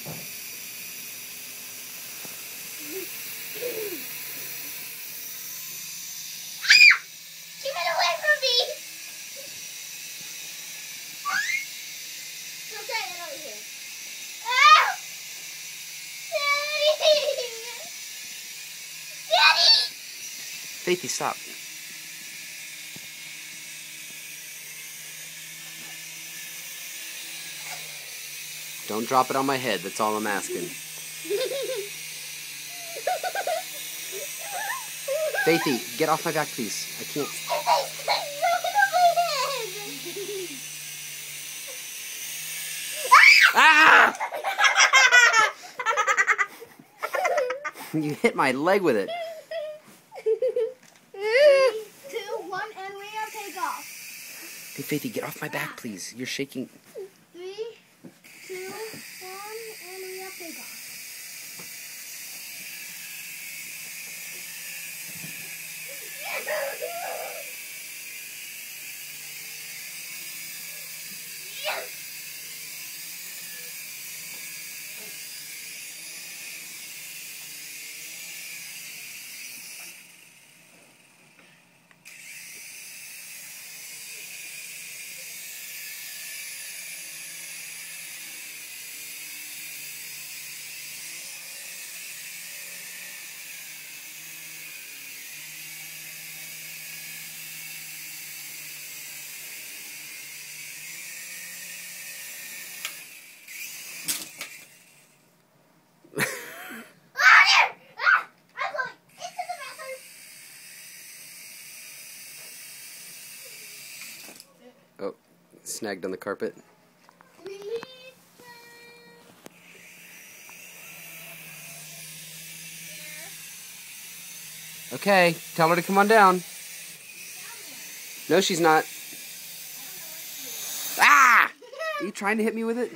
She ran away from me! No, try it over here. Ah! Daddy! Daddy! Faithy, stop. Don't drop it on my head, that's all I'm asking. Faithy, get off my back, please. I can't. Ah! You hit my leg with it. 3, 2, 1, and we are take off. Hey, Faithy, get off my back, please. You're shaking. 3, 2, 1, and we are take off. Oh, snagged on the carpet. Okay, tell her to come on down. No, she's not. Ah! Are you trying to hit me with it?